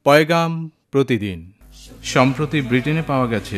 পয়গাম প্রতিদিন। সম্প্রতি ব্রিটেনে পাওয়া গেছে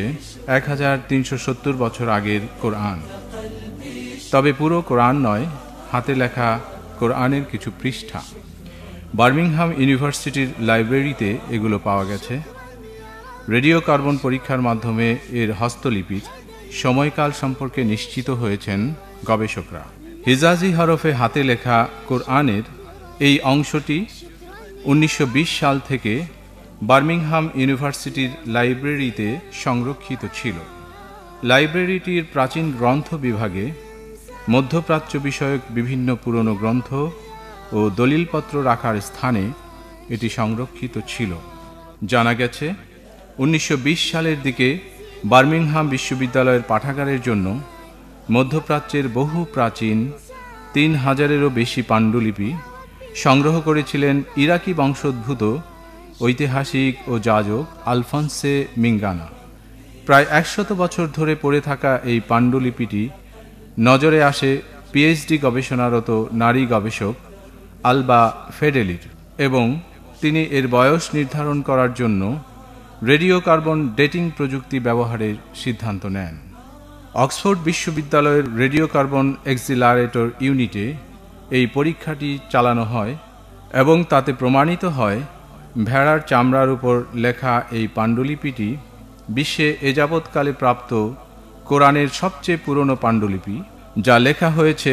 1370 বছর আগের কোরআন। তবে পুরো কোরআন নয়, হাতে লেখা কোরআনের কিছু পৃষ্ঠা। বার্মিংহাম ইউনিভার্সিটির লাইব্রেরিতে এগুলো পাওয়া গেছে। রেডিও কার্বন পরীক্ষার মাধ্যমে এর হস্তলিপির সময়কাল সম্পর্কে নিশ্চিত হয়েছেন গবেষকরা। হিজাজি হরফে হাতে লেখা কোরআনের এই অংশটি 1920 সাল থেকে বার্মিংহাম ইউনিভার্সিটির লাইব্রেরিতে সংরক্ষিত ছিল। লাইব্রেরিটির প্রাচীন গ্রন্থ বিভাগে মধ্যপ্রাচ্য বিষয়ক বিভিন্ন পুরনো গ্রন্থ ও দলিলপত্র রাখার স্থানে এটি সংরক্ষিত ছিল। জানা গেছে 1920 সালের দিকে বার্মিংহাম বিশ্ববিদ্যালয়ের পাঠাগারের জন্য মধ্যপ্রাচ্যের বহু প্রাচীন 3000-এরও বেশি পাণ্ডুলিপি সংগ্রহ করেছিলেন ইরাকি বংশোদ্ভূত ঐতিহাসিক ও যাজক আলফন্সে মিঙ্গানা। প্রায় 100 বছর ধরে পড়ে থাকা এই পাণ্ডুলিপিটি নজরে আসে পিএইচডি গবেষণারত নারী গবেষক আলবা ফেডেলির, এবং তিনি এর বয়স নির্ধারণ করার জন্য রেডিও কার্বন ডেটিং প্রযুক্তি ব্যবহারের সিদ্ধান্ত নেন। অক্সফোর্ড বিশ্ববিদ্যালয়ের রেডিও কার্বন এক্সিলারেটর ইউনিটে এই পরীক্ষাটি চালানো হয় এবং তাতে প্রমাণিত হয় ভেড়ার চামড়ার উপর লেখা এই পাণ্ডুলিপিটি বিশ্বে এযাবৎকালে প্রাপ্ত কোরআনের সবচেয়ে পুরনো পাণ্ডুলিপি, যা লেখা হয়েছে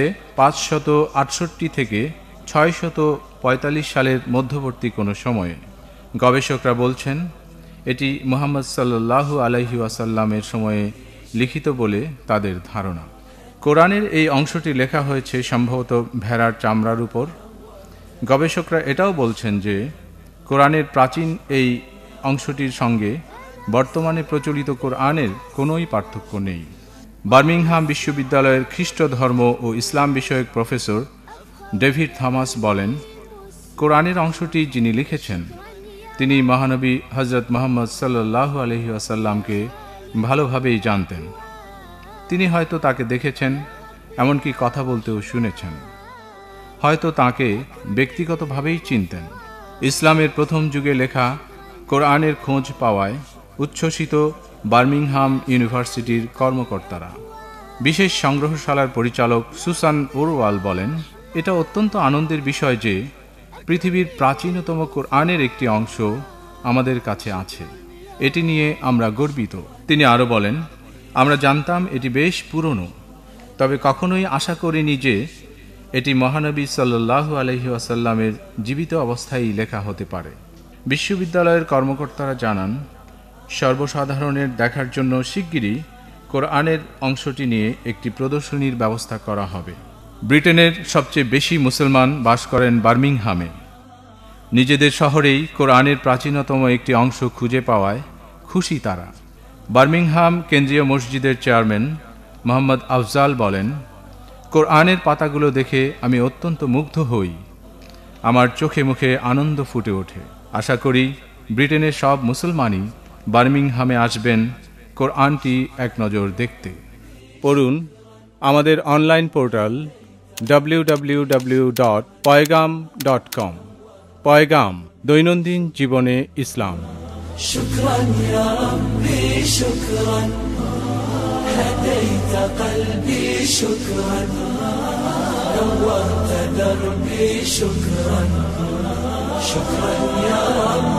568 থেকে 645 সালের মধ্যবর্তী কোনো সময়ে। গবেষকরা বলছেন এটি মুহাম্মদ সাল্লাল্লাহু আলাইহি ওয়াসাল্লামের সময়ে লিখিত বলে তাদের ধারণা। কোরআনের এই অংশটি লেখা হয়েছে সম্ভবত ভেড়ার চামড়ার উপর। গবেষকরা এটাও বলছেন যে কোরআনের প্রাচীন এই অংশটির সঙ্গে বর্তমানে প্রচলিত কোরআনের কোনোই পার্থক্য নেই। বার্মিংহাম বিশ্ববিদ্যালয়ের খ্রিস্ট ধর্ম ও ইসলাম বিষয়ক প্রফেসর ডেভিড থমাস বলেন, কোরআনের অংশটি যিনি লিখেছেন তিনি মহানবী হযরত মুহাম্মদ সাল্লাল্লাহু আলাইহি ওয়াসাল্লামকে ভালোভাবেই জানতেন। তিনি হয়তো তাকে দেখেছেন, এমনকি কথা বলতেও শুনেছেন। হয়তো তাকে ব্যক্তিগতভাবেই চিনতেন। ইসলামের প্রথম যুগে লেখা কোরআনের খোঁজ পাওয়ায় উচ্ছ্বসিত বার্মিংহাম ইউনিভার্সিটির কর্মকর্তারা। বিশেষ সংগ্রহশালার পরিচালক সুসান ওরওয়াল বলেন, এটা অত্যন্ত আনন্দের বিষয় যে পৃথিবীর প্রাচীনতম কোরআনের একটি অংশ আমাদের কাছে আছে। এটি নিয়ে আমরা গর্বিত। তিনি আরও বলেন, আমরা জানতাম এটি বেশ পুরনো, তবে কখনোই আশা করিনি যে এটি মহানবী সাল্লাল্লাহু আলাইহি ওয়াসাল্লামের জীবিত অবস্থায় লেখা হতে পারে। বিশ্ববিদ্যালয়ের কর্মকর্তারা জানান, সর্বসাধারণের দেখার জন্য শিগগিরই কোরআনের অংশটি নিয়ে একটি প্রদর্শনীর ব্যবস্থা করা হবে। ব্রিটেনের সবচেয়ে বেশি মুসলমান বাস করেন বার্মিংহামে। নিজেদের শহরেই কোরআনের প্রাচীনতম একটি অংশ খুঁজে পাওয়ায় খুশি তারা। বার্মিংহাম কেন্দ্রীয় মসজিদের চেয়ারম্যান মোহাম্মদ আফজাল বলেন, কোরআনের পাতাগুলো দেখে আমি অত্যন্ত মুগ্ধ হই। আমার চোখে মুখে আনন্দ ফুটে ওঠে। আশা করি ব্রিটেনের সব মুসলমানই বার্মিংহামে আসবেন কোরআনটি এক নজর দেখতে। পড়ুন আমাদের অনলাইন পোর্টাল www.poygam.com। পয়গাম, দৈনন্দিন জীবনে ইসলাম। শুকরান ইয়া রাব্বি শুকরান, হাদাইতা কলবি শুকরান, নওয়ারতা দরবি শুকরান, শুকরান ইয়া